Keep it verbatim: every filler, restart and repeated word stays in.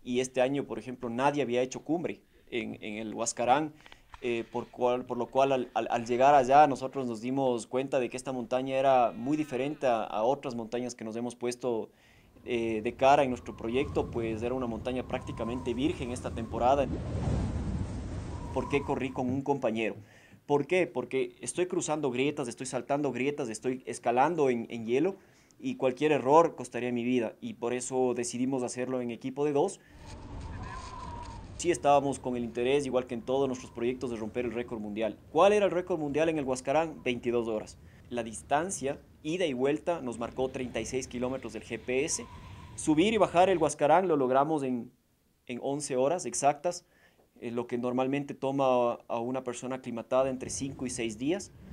y este año, por ejemplo, nadie había hecho cumbre en, en el Huascarán, eh, por, cual, por lo cual al, al, al, llegar allá nosotros nos dimos cuenta de que esta montaña era muy diferente a, a otras montañas que nos hemos puesto eh, de cara en nuestro proyecto, pues era una montaña prácticamente virgen esta temporada. ¿Por qué corrí con un compañero? ¿Por qué? Porque estoy cruzando grietas, estoy saltando grietas, estoy escalando en, en hielo y cualquier error costaría mi vida y por eso decidimos hacerlo en equipo de dos. Sí estábamos con el interés, igual que en todos nuestros proyectos, de romper el récord mundial. ¿Cuál era el récord mundial en el Huascarán? veintidós horas. La distancia, ida y vuelta, nos marcó treinta y seis kilómetros del G P S. Subir y bajar el Huascarán lo logramos en, en once horas exactas, eh, lo que normalmente toma a una persona aclimatada entre cinco y seis días.